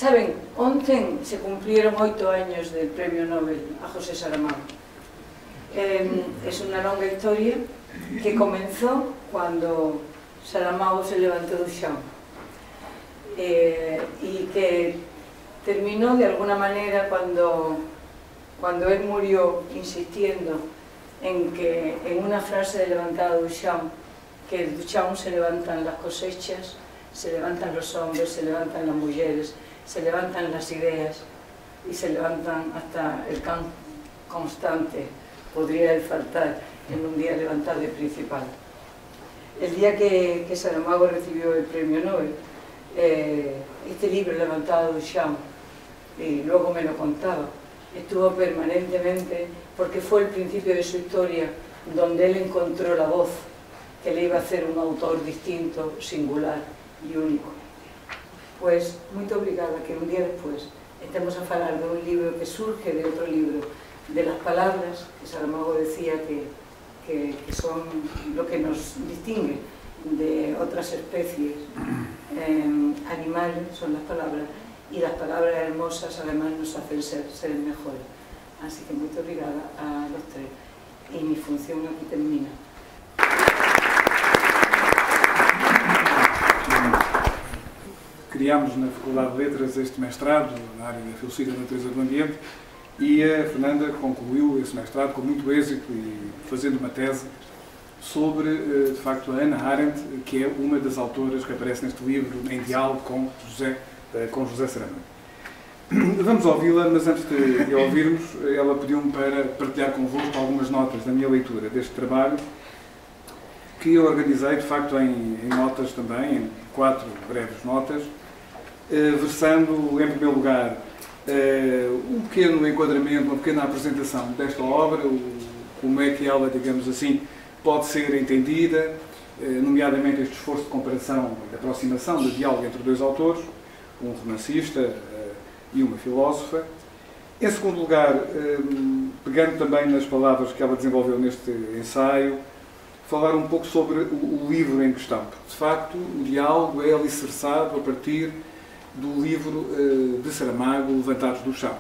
Saben, ontem se cumplieron 8 años del Premio Nobel a José Saramago. Es una longa historia que comenzó cuando Saramago se levantó do chão y que terminó de alguna manera cuando él murió insistiendo en una frase de levantada do chão, que do chão se levantan las cosechas, se levantan los hombres, se levantan las mujeres, se levantan las ideas y se levantan hasta el can constante, podría faltar en un día levantado y principal. El día que Saramago recibió el premio Nobel, este libro, Levantado do chão, y luego me lo contaba, estuvo permanentemente, porque fue el principio de su historia, donde él encontró la voz que le iba a hacer un autor distinto, singular y único. Pues, muito obrigada que un día después estemos a falar de un libro que surge de otro libro, de las palabras, que Saramago decía que son lo que nos distingue de otras especies animales, son las palabras, y las palabras hermosas además nos hacen ser seres mejores. Así que muito obrigada a los tres, y mi función aquí termina. Criámos na Faculdade de Letras este mestrado na área da Filosofia da Natureza do Ambiente e a Fernanda concluiu esse mestrado com muito êxito e fazendo uma tese sobre, de facto, a Hannah Arendt, que é uma das autoras que aparece neste livro em diálogo com José Saramago. Vamos ouvi-la, mas antes de ouvirmos, ela pediu-me para partilhar convosco algumas notas da minha leitura deste trabalho, que eu organizei, de facto, em notas também, em 4 breves notas, versando, em primeiro lugar, um pequeno enquadramento, uma pequena apresentação desta obra, como é que ela, digamos assim, pode ser entendida, nomeadamente este esforço de comparação, de aproximação, de diálogo entre 2 autores, um romancista e uma filósofa. Em segundo lugar, pegando também nas palavras que ela desenvolveu neste ensaio, falar um pouco sobre o livro em questão. De facto, o diálogo é alicerçado a partir do livro de Saramago, Levantados do Chão.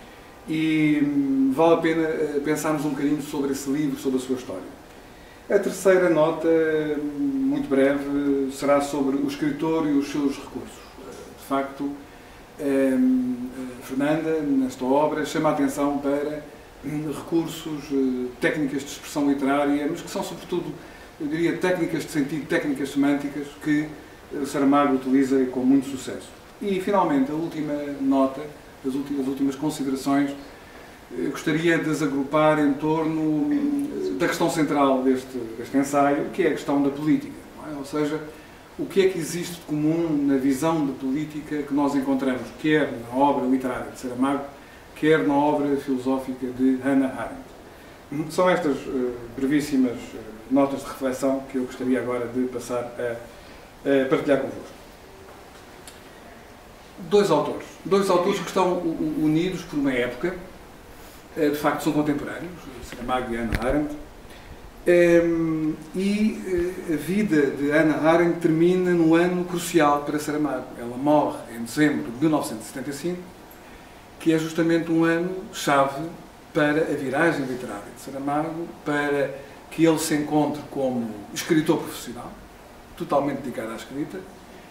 E vale a pena pensarmos um bocadinho sobre esse livro, sobre a sua história. A terceira nota, muito breve, será sobre o escritor e os seus recursos. De facto, Fernanda, nesta obra, chama a atenção para recursos, técnicas de expressão literária, mas que são, sobretudo, eu diria, técnicas de sentido, técnicas semânticas que Saramago utiliza com muito sucesso. E, finalmente, a última nota, as últimas considerações, gostaria de as agrupar em torno da questão central deste ensaio, que é a questão da política, não é? Ou seja, o que é que existe de comum na visão de política que nós encontramos, quer na obra literária de Saramago, quer na obra filosófica de Hannah Arendt. São estas brevíssimas notas de reflexão que eu gostaria agora de passar a partilhar convosco. Dois autores que estão unidos por uma época, de facto são contemporâneos, Saramago e Hannah Arendt, e a vida de Hannah Arendt termina num ano crucial para Saramago. Ela morre em dezembro de 1975, que é justamente um ano-chave para a viragem literária de Saramago, para que ele se encontre como escritor profissional, totalmente dedicado à escrita,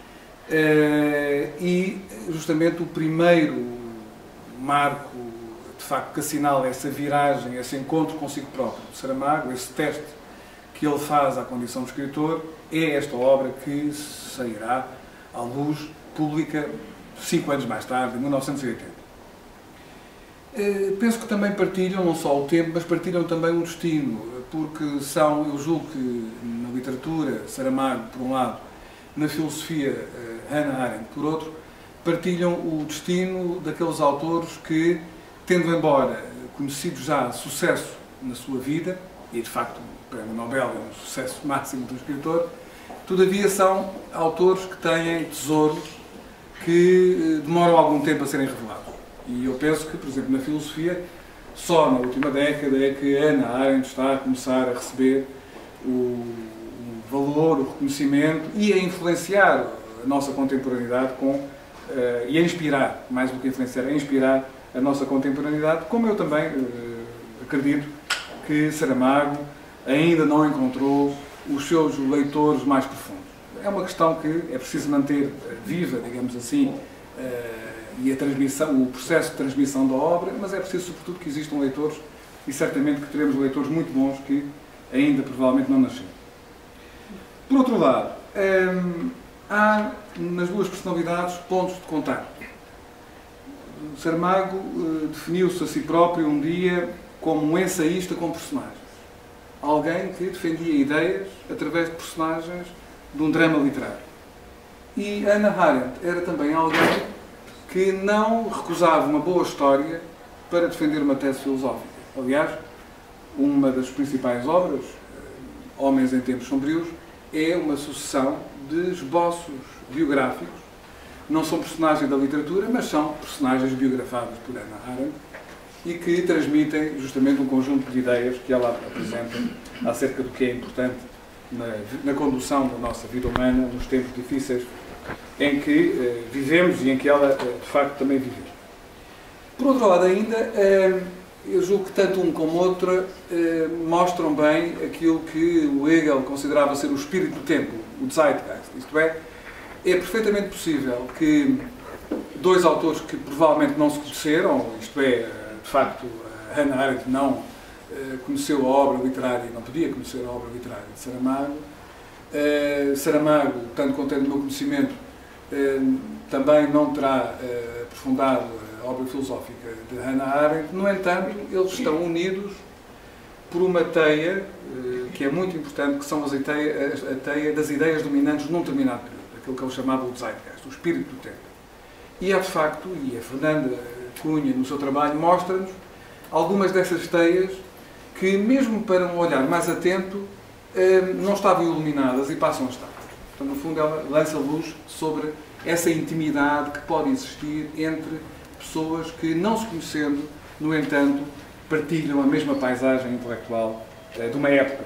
e justamente o primeiro marco, de facto, que assinala essa viragem, esse encontro consigo próprio de Saramago, esse teste que ele faz à condição de escritor, é esta obra que sairá à luz pública 5 anos mais tarde, em 1980. Penso que também partilham não só o tempo, mas partilham também o destino, porque são, eu julgo que na literatura, Saramago, por um lado, na filosofia, Hannah Arendt, por outro, partilham o destino daqueles autores que, tendo embora conhecido já sucesso na sua vida, e de facto o Prémio Nobel é um sucesso máximo do escritor, todavia são autores que têm tesouros que demoram algum tempo a serem revelados. E eu penso que, por exemplo, na filosofia, só na última década é que Hannah Arendt está a começar a receber o valor, o reconhecimento e a influenciar a nossa contemporaneidade com e a inspirar, mais do que influenciar, a inspirar a nossa contemporaneidade, como eu também acredito que Saramago ainda não encontrou os seus leitores mais profundos. É uma questão que é preciso manter viva, digamos assim, e a transmissão, o processo de transmissão da obra, mas é preciso, sobretudo, que existam leitores, e certamente que teremos leitores muito bons que ainda provavelmente não nasceram. Por outro lado, há nas duas personalidades pontos de contacto. Saramago definiu-se a si próprio um dia como um ensaísta com personagens. Alguém que defendia ideias através de personagens de um drama literário. E Hannah Arendt era também alguém que não recusava uma boa história para defender uma tese filosófica. Aliás, uma das principais obras, Homens em Tempos Sombrios, é uma sucessão de esboços biográficos. Não são personagens da literatura, mas são personagens biografadas por Hannah Arendt e que transmitem justamente um conjunto de ideias que ela apresenta acerca do que é importante na condução da nossa vida humana nos tempos difíceis em que vivemos e em que ela, de facto, também viveu. Por outro lado ainda, eu julgo que tanto um como outro mostram bem aquilo que o Hegel considerava ser o espírito do tempo, o Zeitgeist. Isto é perfeitamente possível que dois autores que provavelmente não se conheceram, isto é, de facto, Hannah Arendt não conheceu a obra literária, não podia conhecer a obra literária de Saramago. Saramago, tanto quanto é do meu conhecimento, também não terá aprofundado a obra filosófica de Hannah Arendt. No entanto, eles estão unidos por uma teia que é muito importante, que são a teia das ideias dominantes num determinado período, aquilo que ele chamava o Zeitgeist, o espírito do tempo. E há de facto, e a Fernanda Cunha no seu trabalho mostra-nos algumas dessas teias que, mesmo para um olhar mais atento, não estavam iluminadas e passam a estar. Portanto, no fundo, ela lança luz sobre essa intimidade que pode existir entre pessoas que, não se conhecendo, no entanto, partilham a mesma paisagem intelectual de uma época.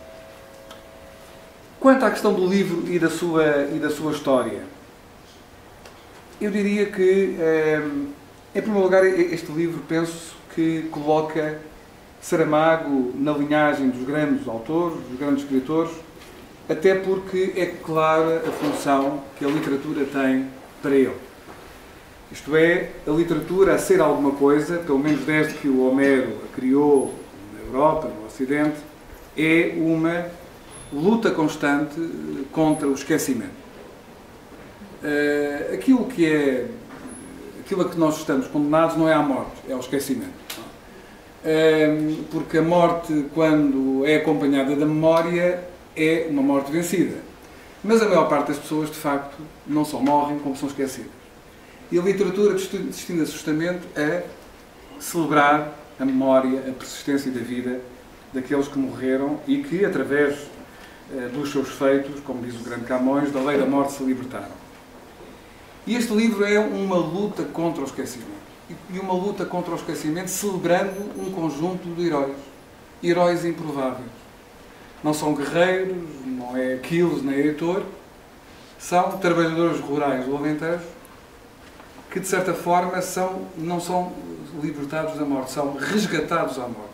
Quanto à questão do livro e da sua história, eu diria que, em primeiro lugar, este livro, penso que coloca Saramago na linhagem dos grandes autores, dos grandes escritores, até porque é clara a função que a literatura tem para ele. Isto é, a literatura a ser alguma coisa, pelo menos desde que o Homero a criou na Europa, no Ocidente, é uma luta constante contra o esquecimento. Aquilo a que nós estamos condenados não é à morte, é ao esquecimento. Porque a morte, quando é acompanhada da memória, é uma morte vencida. Mas a maior parte das pessoas, de facto, não só morrem, como são esquecidas. E a literatura destina-se justamente a celebrar a memória, a persistência da vida daqueles que morreram e que, através dos seus feitos, como diz o grande Camões, da lei da morte se libertaram. E este livro é uma luta contra o esquecimento. E uma luta contra o esquecimento celebrando um conjunto de heróis. Heróis improváveis. Não são guerreiros, não é Aquiles nem Heitor, são trabalhadores rurais do Alentejo que, de certa forma, não são libertados da morte, são resgatados à morte.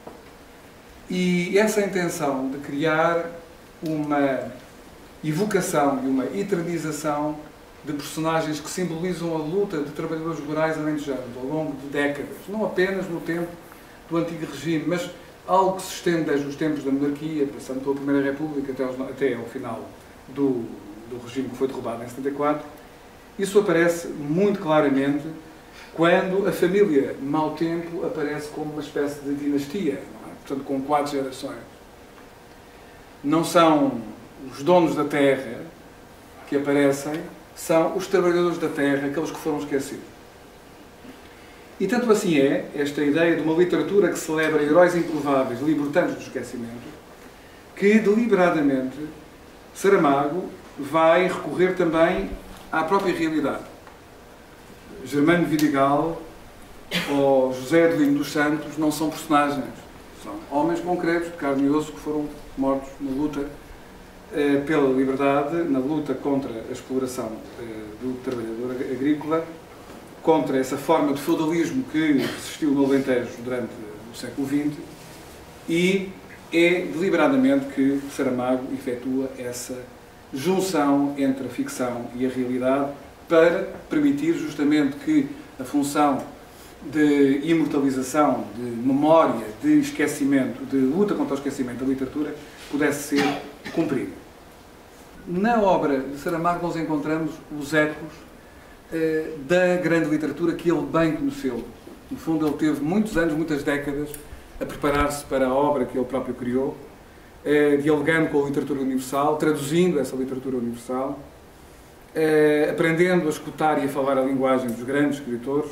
E essa intenção de criar uma evocação e uma eternização de personagens que simbolizam a luta de trabalhadores rurais alentejanos ao longo de décadas, não apenas no tempo do Antigo Regime, mas algo que se estende desde os tempos da monarquia, passando pela Primeira República até ao final do regime que foi derrubado em 74. Isso aparece muito claramente quando a família Mau Tempo aparece como uma espécie de dinastia, não é? Portanto, com 4 gerações. Não são os donos da terra que aparecem, são os trabalhadores da terra, aqueles que foram esquecidos. E tanto assim é esta ideia de uma literatura que celebra heróis improváveis, libertando-os do esquecimento, que deliberadamente Saramago vai recorrer também à própria realidade. Germano Vidigal ou José Adelino dos Santos não são personagens, são homens concretos, de carne e osso, que foram mortos na luta pela liberdade, na luta contra a exploração do trabalhador agrícola, contra essa forma de feudalismo que persistiu no Alentejo durante o século XX, e é deliberadamente que Saramago efetua essa junção entre a ficção e a realidade para permitir justamente que a função de imortalização, de memória, de esquecimento, de luta contra o esquecimento da literatura pudesse ser cumprida. Na obra de Saramago nós encontramos os ecos da grande literatura que ele bem conheceu. No fundo, ele teve muitos anos, muitas décadas, a preparar-se para a obra que ele próprio criou, dialogando com a literatura universal, traduzindo essa literatura universal, aprendendo a escutar e a falar a linguagem dos grandes escritores.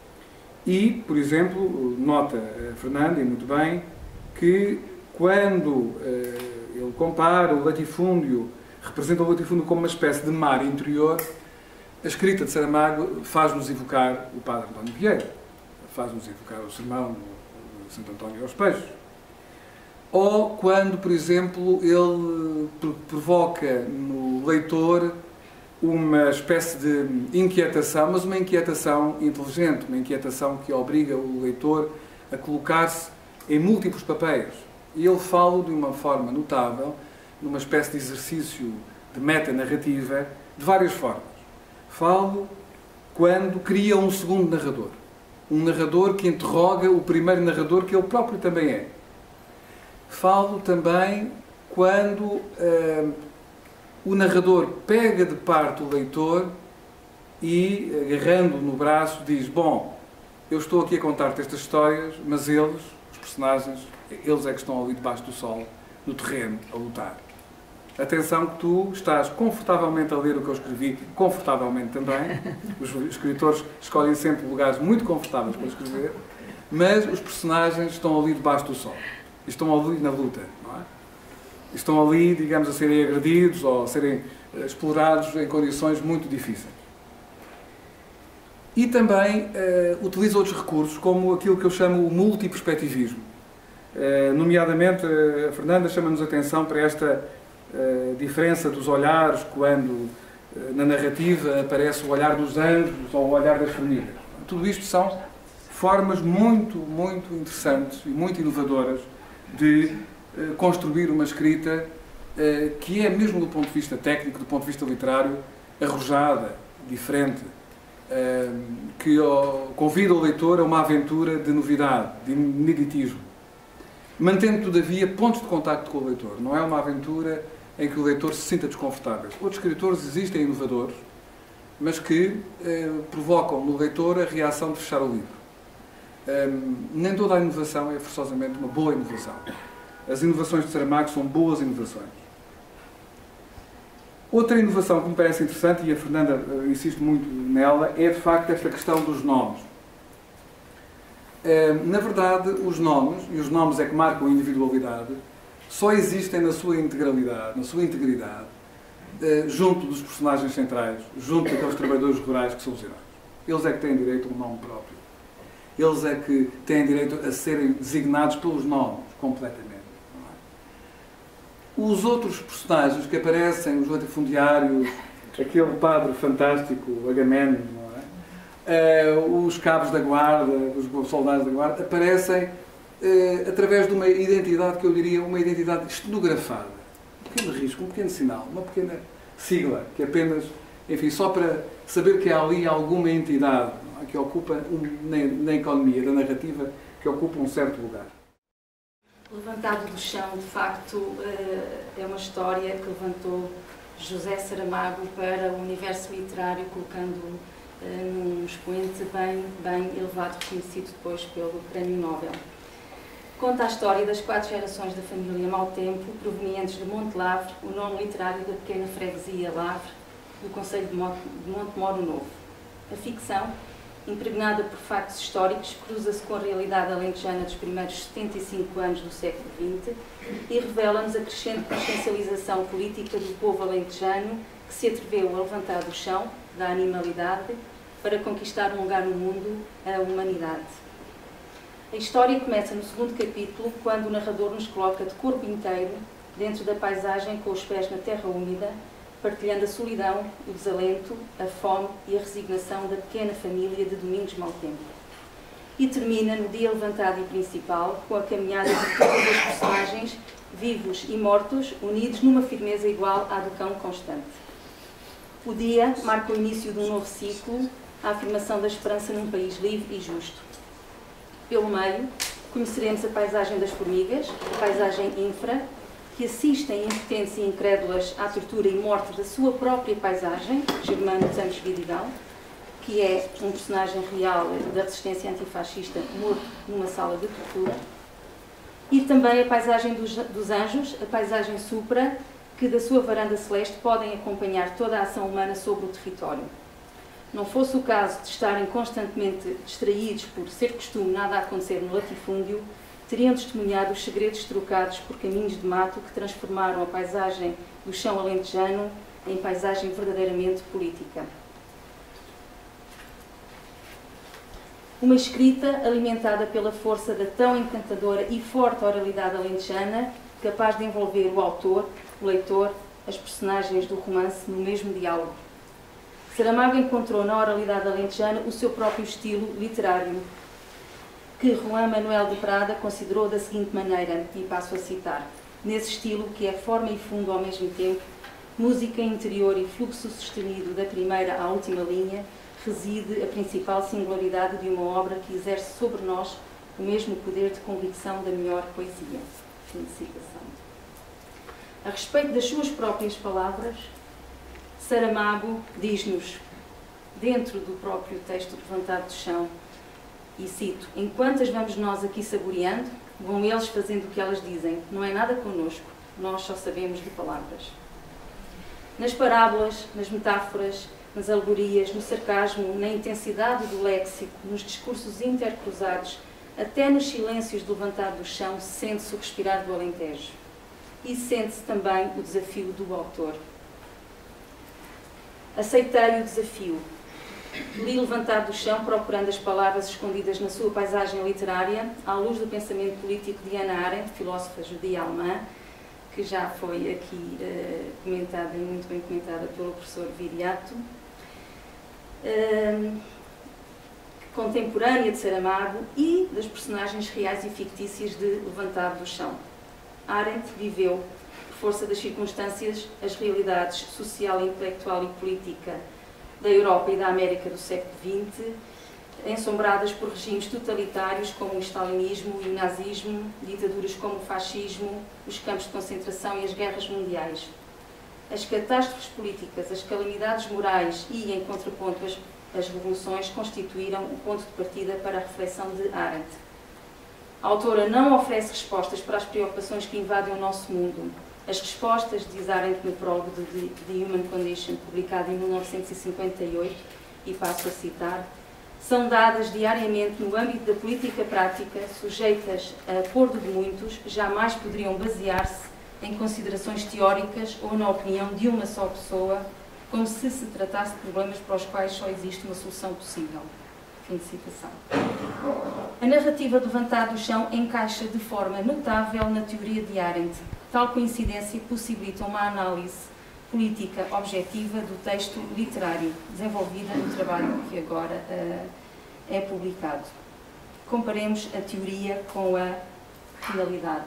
E, por exemplo, nota Fernanda, e muito bem, que quando ele compara o latifúndio, representa o latifúndio como uma espécie de mar interior, a escrita de Saramago faz-nos evocar o padre António Vieira, faz-nos evocar o sermão de Santo António aos Peixes. Ou quando, por exemplo, ele provoca no leitor uma espécie de inquietação, mas uma inquietação inteligente, uma inquietação que obriga o leitor a colocar-se em múltiplos papéis. E ele fala de uma forma notável, numa espécie de exercício de metanarrativa, de várias formas. Falo quando cria um segundo narrador. Um narrador que interroga o primeiro narrador, que ele próprio também é. Falo também quando o narrador pega de parte o leitor e, agarrando-o no braço, diz: bom, eu estou aqui a contar-te estas histórias, mas eles, os personagens, eles é que estão ali debaixo do sol, no terreno, a lutar. Atenção que tu estás confortavelmente a ler o que eu escrevi, confortavelmente também. Os escritores escolhem sempre lugares muito confortáveis para escrever, mas os personagens estão ali debaixo do sol. Estão ali na luta, não é? Estão ali, digamos, a serem agredidos ou a serem explorados em condições muito difíceis. E também utiliza outros recursos, como aquilo que eu chamo o multiperspectivismo. Nomeadamente, a Fernanda chama-nos a atenção para esta diferença dos olhares quando na narrativa aparece o olhar dos anjos ou o olhar das famílias. Tudo isto são formas muito, muito interessantes e muito inovadoras de construir uma escrita que é, mesmo do ponto de vista técnico, do ponto de vista literário, arrojada, diferente, que convida o leitor a uma aventura de novidade, de ineditismo, mantendo, todavia, pontos de contacto com o leitor. Não é uma aventura em que o leitor se sinta desconfortável. Outros escritores existem inovadores, mas que provocam no leitor a reação de fechar o livro. Nem toda a inovação é forçosamente uma boa inovação. As inovações de Saramago são boas inovações. Outra inovação que me parece interessante, e a Fernanda insiste muito nela, é de facto esta questão dos nomes. Na verdade, os nomes, e os nomes é que marcam a individualidade, só existem na sua integralidade, na sua integridade, junto dos personagens centrais, junto daqueles trabalhadores rurais que são os heróis. Eles é que têm direito a um nome próprio. Eles é que têm direito a serem designados pelos nomes, completamente. Não é? Os outros personagens que aparecem, os latifundiários, aquele padre fantástico, Agamemnon, não é? Os cabos da guarda, os soldados da guarda, aparecem através de uma identidade que eu diria uma identidade estenografada. Um pequeno risco, um pequeno sinal, uma pequena sigla, que apenas, enfim, só para saber que há ali alguma entidade que ocupa, na economia da narrativa, que ocupa um certo lugar. Levantado do chão, de facto, é uma história que levantou José Saramago para o universo literário, colocando-o num expoente bem elevado, reconhecido depois pelo Prémio Nobel. Conta a história das 4 gerações da família Maltempo, provenientes de Montelavre, o nome literário da pequena freguesia Lavre, do concelho de Montemoro Novo. A ficção, impregnada por factos históricos, cruza-se com a realidade alentejana dos primeiros 75 anos do século XX e revela-nos a crescente consciencialização política do povo alentejano que se atreveu a levantar do chão, da animalidade, para conquistar um lugar no mundo, a humanidade. A história começa no segundo capítulo, quando o narrador nos coloca de corpo inteiro dentro da paisagem com os pés na terra úmida, partilhando a solidão, o desalento, a fome e a resignação da pequena família de Domingos Mau Tempo. E termina no dia levantado e principal, com a caminhada de todas as personagens, vivos e mortos, unidos numa firmeza igual à do cão constante. O dia marca o início de um novo ciclo, a afirmação da esperança num país livre e justo. Pelo meio, conheceremos a paisagem das formigas, a paisagem infra, que assistem impotentes e incrédulas à tortura e morte da sua própria paisagem, Germano Santos Vidigal, que é um personagem real da resistência antifascista morto numa sala de tortura. E também a paisagem dos anjos, a paisagem supra, que da sua varanda celeste podem acompanhar toda a ação humana sobre o território. Não fosse o caso de estarem constantemente distraídos por ser costume nada a acontecer no latifúndio, teriam testemunhado os segredos trocados por caminhos de mato que transformaram a paisagem do chão alentejano em paisagem verdadeiramente política. Uma escrita alimentada pela força da tão encantadora e forte oralidade alentejana, capaz de envolver o autor, o leitor, as personagens do romance no mesmo diálogo. Saramago encontrou na oralidade alentejana o seu próprio estilo literário, que Juan Manuel de Prada considerou da seguinte maneira, e passo a citar: nesse estilo que é forma e fundo ao mesmo tempo, música interior e fluxo sustenido da primeira à última linha, reside a principal singularidade de uma obra que exerce sobre nós o mesmo poder de convicção da melhor poesia. Fim de citação. A respeito das suas próprias palavras, Saramago diz-nos, dentro do próprio texto Levantado do Chão, e cito: enquanto as vamos nós aqui saboreando, vão eles fazendo o que elas dizem. Não é nada connosco, nós só sabemos de palavras. Nas parábolas, nas metáforas, nas alegorias, no sarcasmo, na intensidade do léxico, nos discursos intercruzados, até nos silêncios do Levantado do Chão, sente-se o respirar do Alentejo. E sente-se também o desafio do autor. Aceitei o desafio. Li Levantado do Chão procurando as palavras escondidas na sua paisagem literária, à luz do pensamento político de Hannah Arendt, filósofa judia alemã, que já foi aqui comentada e muito bem comentada pelo professor Viriato, contemporânea de Saramago, e das personagens reais e fictícias de Levantado do Chão. Arendt viveu, por força das circunstâncias, as realidades social, intelectual e política da Europa e da América do século XX, ensombradas por regimes totalitários como o stalinismo e o nazismo, ditaduras como o fascismo, os campos de concentração e as guerras mundiais. As catástrofes políticas, as calamidades morais e, em contraponto, as revoluções constituíram o ponto de partida para a reflexão de Arendt. A autora não oferece respostas para as preocupações que invadem o nosso mundo. As respostas, diz Arendt no prólogo de The Human Condition, publicado em 1958, e passo a citar, são dadas diariamente no âmbito da política prática, sujeitas a acordo de muitos, jamais poderiam basear-se em considerações teóricas ou na opinião de uma só pessoa, como se se tratasse de problemas para os quais só existe uma solução possível. Fim de citação. A narrativa do Levantado do Chão encaixa de forma notável na teoria de Arendt. Tal coincidência possibilita uma análise política objetiva do texto literário, desenvolvida no trabalho que agora é publicado. Comparemos a teoria com a realidade.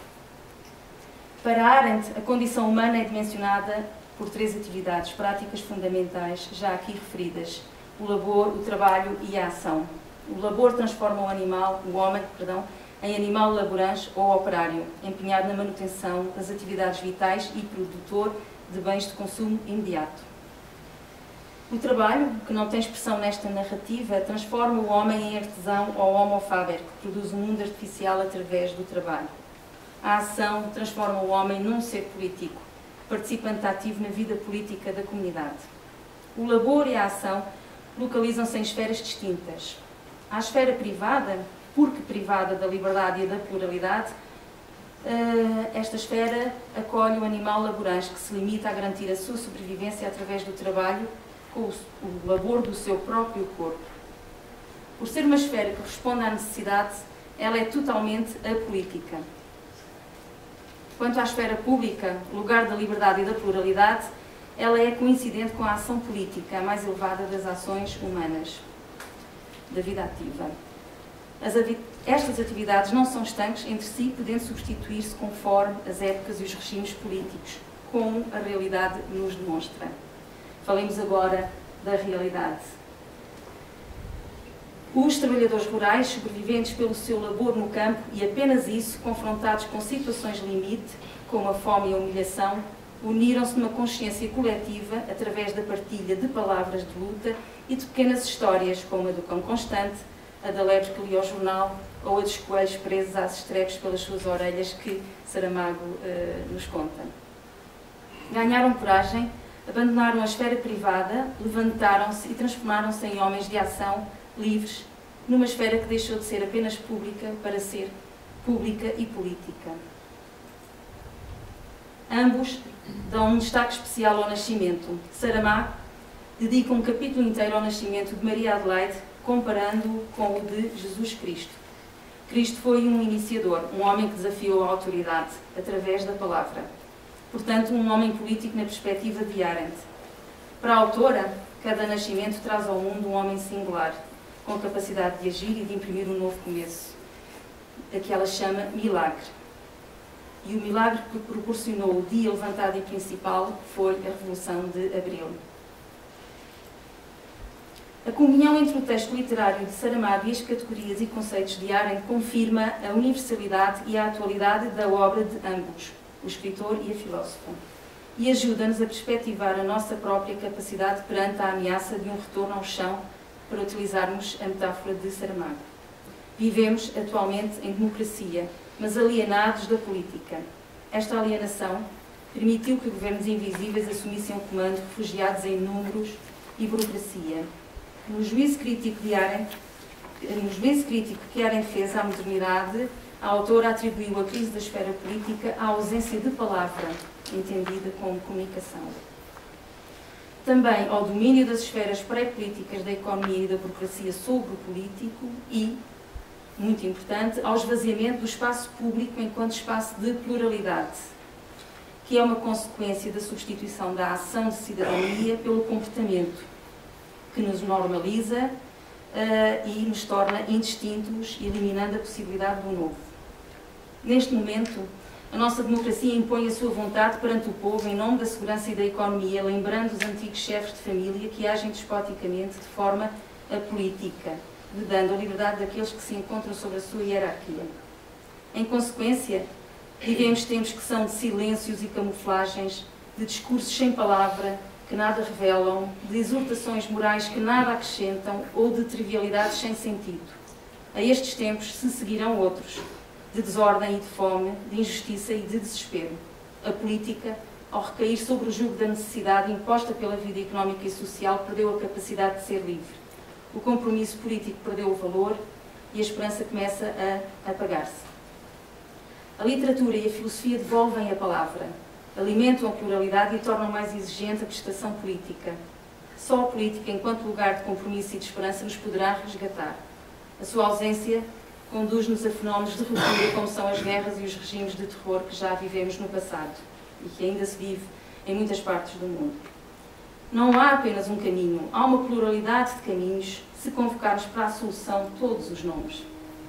Para Arendt, a condição humana é dimensionada por três atividades práticas fundamentais, já aqui referidas: o labor, o trabalho e a ação. O labor transforma o homem, em animal laborante ou operário, empenhado na manutenção das atividades vitais e produtor de bens de consumo imediato. O trabalho, que não tem expressão nesta narrativa, transforma o homem em artesão ou homo faber, que produz um mundo artificial através do trabalho. A ação transforma o homem num ser político, participante ativo na vida política da comunidade. O labor e a ação localizam-se em esferas distintas. A esfera privada, porque privada da liberdade e da pluralidade, esta esfera acolhe o animal laborante, que se limita a garantir a sua sobrevivência através do trabalho com o labor do seu próprio corpo. Por ser uma esfera que responde à necessidade, ela é totalmente apolítica. Quanto à esfera pública, lugar da liberdade e da pluralidade, ela é coincidente com a ação política, a mais elevada das ações humanas, da vida ativa. Estas atividades não são estanques entre si, podendo substituir-se conforme as épocas e os regimes políticos, como a realidade nos demonstra. Falemos agora da realidade. Os trabalhadores rurais, sobreviventes pelo seu labor no campo e apenas isso, confrontados com situações limite, como a fome e a humilhação, uniram-se numa consciência coletiva através da partilha de palavras de luta e de pequenas histórias, como a do cão constante, a da lebre que lia o jornal ou a dos coelhos presos às estrelas pelas suas orelhas, que Saramago nos conta. Ganharam coragem, abandonaram a esfera privada, levantaram-se e transformaram-se em homens de ação, livres, numa esfera que deixou de ser apenas pública para ser pública e política. Ambos dão um destaque especial ao nascimento. Saramago dedica um capítulo inteiro ao nascimento de Maria Adelaide, comparando-o com o de Jesus Cristo. Cristo foi um iniciador, um homem que desafiou a autoridade através da palavra. Portanto, um homem político na perspectiva de Arendt. Para a autora, cada nascimento traz ao mundo um homem singular, com capacidade de agir e de imprimir um novo começo, a que ela chama milagre. E o milagre que proporcionou o dia levantado e principal foi a Revolução de Abril. A comunhão entre o texto literário de Saramago e as categorias e conceitos de Arendt confirma a universalidade e a atualidade da obra de ambos, o escritor e a filósofa, e ajuda-nos a perspectivar a nossa própria capacidade perante a ameaça de um retorno ao chão, para utilizarmos a metáfora de Saramago. Vivemos atualmente em democracia, mas alienados da política. Esta alienação permitiu que governos invisíveis assumissem o comando, refugiados em números e burocracia. No juízo crítico que Arendt fez à modernidade, a autora atribuiu a crise da esfera política à ausência de palavra, entendida como comunicação. Também ao domínio das esferas pré-políticas da economia e da burocracia sobre o político e, muito importante, ao esvaziamento do espaço público enquanto espaço de pluralidade, que é uma consequência da substituição da ação de cidadania pelo comportamento, que nos normaliza e nos torna indistintos, eliminando a possibilidade do novo. Neste momento, a nossa democracia impõe a sua vontade perante o povo em nome da segurança e da economia, lembrando os antigos chefes de família que agem despoticamente de forma apolítica, vedando a liberdade daqueles que se encontram sob a sua hierarquia. Em consequência, vivemos tempos que são de silêncios e camuflagens, de discursos sem palavra, que nada revelam, de exortações morais que nada acrescentam ou de trivialidades sem sentido. A estes tempos se seguirão outros, de desordem e de fome, de injustiça e de desespero. A política, ao recair sobre o jugo da necessidade imposta pela vida económica e social, perdeu a capacidade de ser livre. O compromisso político perdeu o valor e a esperança começa a apagar-se. A literatura e a filosofia devolvem a palavra, alimentam a pluralidade e tornam mais exigente a prestação política. Só a política, enquanto lugar de compromisso e de esperança, nos poderá resgatar. A sua ausência conduz-nos a fenómenos de ruptura, como são as guerras e os regimes de terror que já vivemos no passado e que ainda se vive em muitas partes do mundo. Não há apenas um caminho, há uma pluralidade de caminhos, se convocarmos para a solução todos os nomes.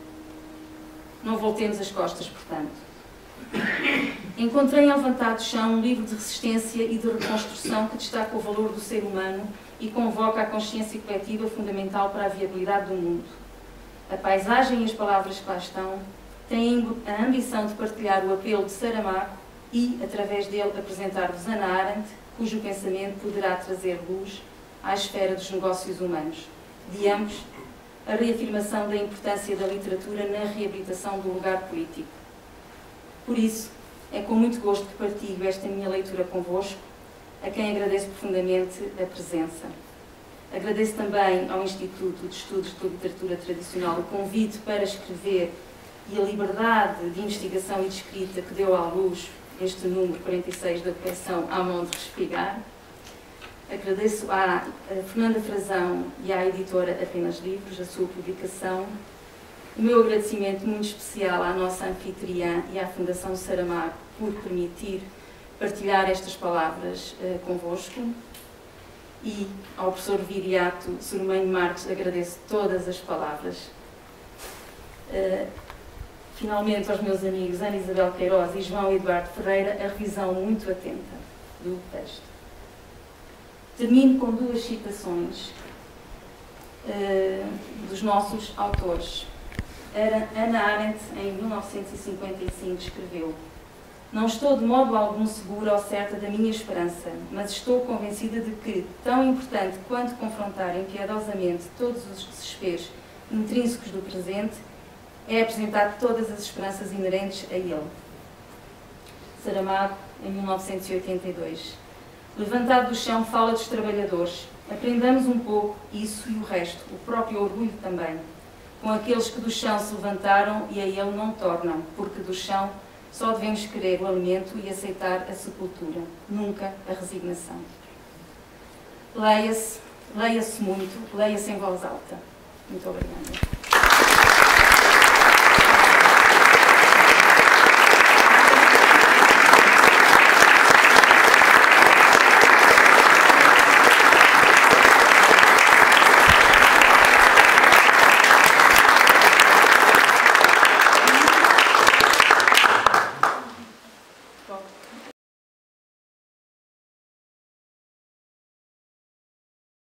Não voltemos as costas, portanto. Encontrei em Levantado do Chão um livro de resistência e de reconstrução que destaca o valor do ser humano e convoca a consciência coletiva fundamental para a viabilidade do mundo. A paisagem e as palavras que lá estão têm a ambição de partilhar o apelo de Saramago e, através dele, apresentar-vos Hannah Arendt, cujo pensamento poderá trazer luz à esfera dos negócios humanos. De ambos, a reafirmação da importância da literatura na reabilitação do lugar político. Por isso, é com muito gosto que partilho esta minha leitura convosco, a quem agradeço profundamente a presença. Agradeço também ao Instituto de Estudos de Literatura Tradicional o convite para escrever e a liberdade de investigação e de escrita que deu à luz este número 46 da coleção À Mão de Respigar. Agradeço à Fernanda Frazão e à editora Apenas Livros a sua publicação O meu agradecimento muito especial à nossa anfitriã e à Fundação Saramago por permitir partilhar estas palavras convosco. E ao professor Viriato Sormanho Marques agradeço todas as palavras. Finalmente, aos meus amigos Ana Isabel Queiroz e João Eduardo Ferreira, a revisão muito atenta do texto. Termino com duas citações dos nossos autores. Hannah Arendt, em 1955, escreveu: "Não estou de modo algum segura ou certa da minha esperança, mas estou convencida de que, tão importante quanto confrontar impiedosamente todos os desesperos intrínsecos do presente, é apresentar todas as esperanças inerentes a ele." Saramago, em 1982. Levantado do chão, fala dos trabalhadores. Aprendamos um pouco isso e o resto, o próprio orgulho também, com aqueles que do chão se levantaram e a ele não tornam, porque do chão só devemos querer o alimento e aceitar a sepultura, nunca a resignação. Leia-se muito, leia-se em voz alta. Muito obrigada.